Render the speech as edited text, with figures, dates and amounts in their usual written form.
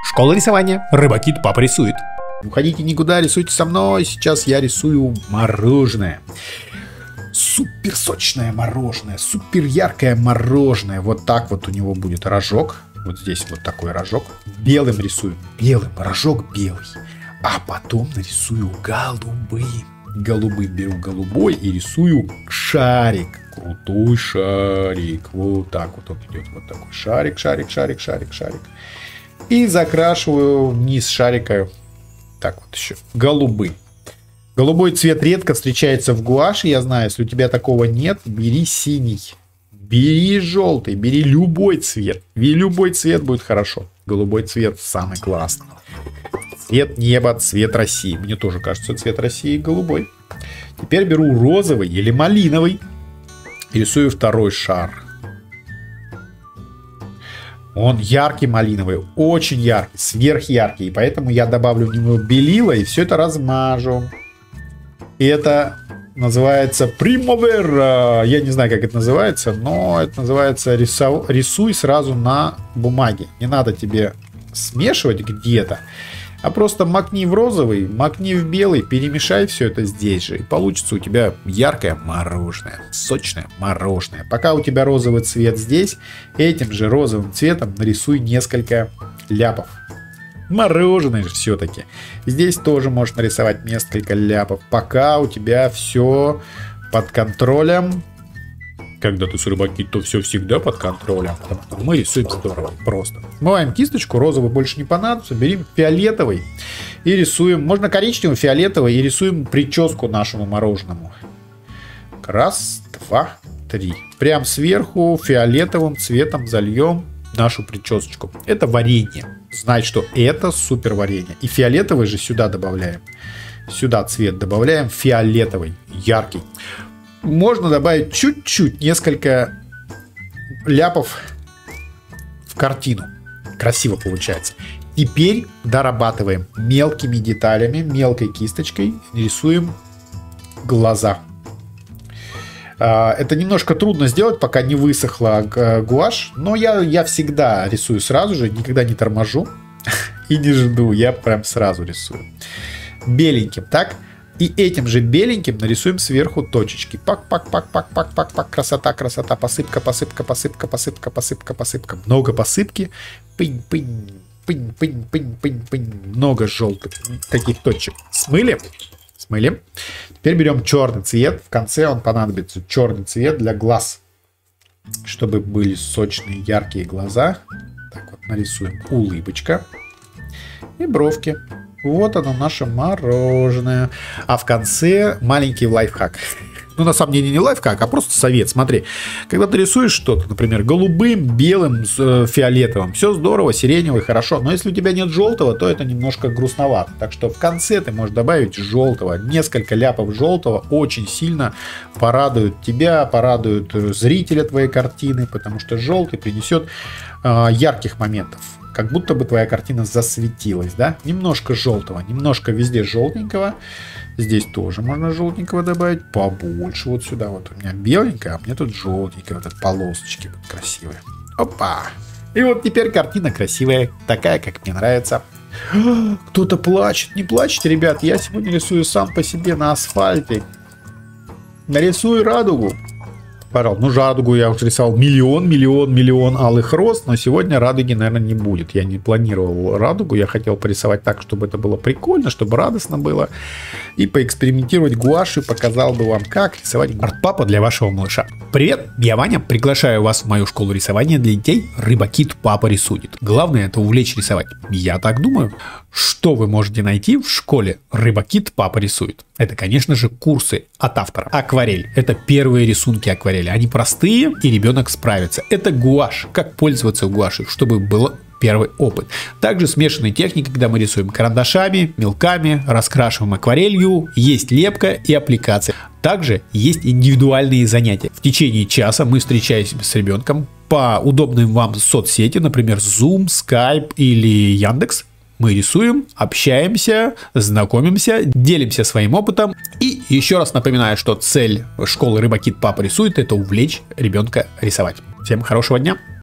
Школа рисования. Рыбакит папа рисует. Уходите никуда, рисуйте со мной. Сейчас я рисую мороженое. Супер сочное мороженое, супер яркое мороженое. Вот так вот у него будет рожок. Вот здесь вот такой рожок. Белым рисую. Белым, рожок белый. А потом нарисую голубым. Голубым беру голубой и рисую шарик. Крутой шарик. Вот так вот он идет. Вот такой шарик, шарик, шарик, шарик, шарик. И закрашиваю низ шарика. Так вот еще. Голубым. Голубой цвет редко встречается в гуаши, я знаю. Если у тебя такого нет, бери синий. Бери желтый, бери любой цвет. Любой цвет будет хорошо. Голубой цвет самый классный. Цвет неба, цвет России. Мне тоже кажется, цвет России голубой. Теперь беру розовый или малиновый. И рисую второй шар. Он яркий малиновый, очень яркий, сверхяркий. И поэтому я добавлю в него белила и все это размажу. И это называется Primavera. Я не знаю, как это называется, но это называется рисуй сразу на бумаге. Не надо тебе смешивать где-то, а просто макни в розовый, макни в белый, перемешай все это здесь же. И получится у тебя яркое мороженое, сочное мороженое. Пока у тебя розовый цвет здесь, этим же розовым цветом нарисуй несколько ляпов. Мороженое же все-таки. Здесь тоже можешь нарисовать несколько ляпов. Пока у тебя все под контролем. Когда ты с рыбаки, то все всегда под контролем. Потому что мы рисуем здорово, просто. Смываем кисточку, розовый больше не понадобится. Берем фиолетовый и рисуем. Можно коричневый, фиолетовый и рисуем прическу нашему мороженому. Раз, два, три. Прям сверху фиолетовым цветом зальем нашу причесочку. Это варенье. Знать, что это супер варенье. И фиолетовый же сюда добавляем. Сюда цвет добавляем фиолетовый, яркий. Можно добавить чуть-чуть, несколько ляпов в картину. Красиво получается. Теперь дорабатываем мелкими деталями, мелкой кисточкой. Рисуем глаза. Это немножко трудно сделать, пока не высохла гуашь. Но я всегда рисую сразу же, никогда не торможу и не жду. Я прям сразу рисую. Беленьким, так? И этим же беленьким нарисуем сверху точечки. Пак-пак-пак-пак-пак-пак-пак. Красота, красота. Посыпка, посыпка, посыпка, посыпка, посыпка, посыпка. Много посыпки. Пынь-пынь, пынь-пынь, пынь-пынь-пынь. Много желтых таких точек. Смыли? Смыли. Теперь берем черный цвет. В конце он понадобится черный цвет для глаз. Чтобы были сочные, яркие глаза. Так вот нарисуем улыбочка. И бровки. Вот оно, наше мороженое. А в конце маленький лайфхак. Ну, на самом деле не лайфхак, а просто совет. Смотри, когда ты рисуешь что-то, например, голубым, белым, фиолетовым, все здорово, сиреневый, хорошо. Но если у тебя нет желтого, то это немножко грустновато. Так что в конце ты можешь добавить желтого. Несколько ляпов желтого очень сильно порадуют тебя, порадуют зрителя твоей картины, потому что желтый принесет ярких моментов. Как будто бы твоя картина засветилась, да? Немножко желтого, немножко везде желтенького. Здесь тоже можно желтенького добавить. Побольше вот сюда. Вот у меня беленькая, а мне тут желтенькая. Вот эти полосочки вот красивые. Опа! И вот теперь картина красивая. Такая, как мне нравится. Кто-то плачет. Не плачьте, ребят. Я сегодня рисую сам по себе на асфальте. Нарисую радугу. Пожалуйста, ну радугу я уже рисовал миллион алых роз, но сегодня радуги, наверное, не будет. Я не планировал радугу, я хотел порисовать так, чтобы это было прикольно, чтобы радостно было. И поэкспериментировать гуашью, показал бы вам, как рисовать арт-папа для вашего малыша. Привет, я Ваня, приглашаю вас в мою школу рисования для детей Рыбакит папа рисует. Главное это увлечь рисовать. Я так думаю. Что вы можете найти в школе Рыбакит папа рисует? Это, конечно же, курсы от автора. Акварель. Это первые рисунки акварели. Они простые, и ребенок справится. Это гуашь. Как пользоваться гуашью, чтобы был первый опыт. Также смешанные техники, когда мы рисуем карандашами, мелками, раскрашиваем акварелью. Есть лепка и аппликация. Также есть индивидуальные занятия. В течение часа мы встречаемся с ребенком по удобным вам соцсети, например, Zoom, Skype или Яндекс. Мы рисуем, общаемся, знакомимся, делимся своим опытом. И еще раз напоминаю, что цель школы Рыбакит папа рисует — это увлечь ребенка рисовать. Всем хорошего дня!